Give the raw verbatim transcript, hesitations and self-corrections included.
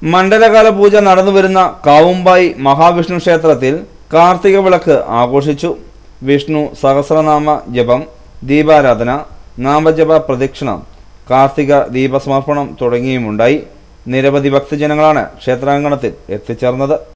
മണ്ഡലകാല പൂജ നടന്നുവരുന്ന കാവുമ്പായി മഹാവിഷ്ണു ക്ഷേത്രത്തിൽ കാർത്തിക വിളക്ക് ആഘോഷിച്ചു. വിഷ്ണു സഹസ്രനാമ ജപം, ദീപാരാധന, നാമജപ പ്രദക്ഷിണം, കാർത്തിക ദീപസമർപ്പണം തുടങ്ങിയുമുണ്ടായി. നിരവധി ഭക്തജനങ്ങളാണ് ക്ഷേത്രാങ്കണത്തിൽ എത്തിച്ചേർന്നത്.